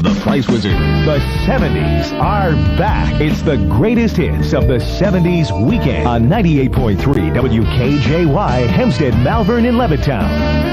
of the Price Wizard. The 70s are back. It's the greatest hits of the 70s weekend on 98.3 WKJY, Hempstead, Malvern, and Levittown.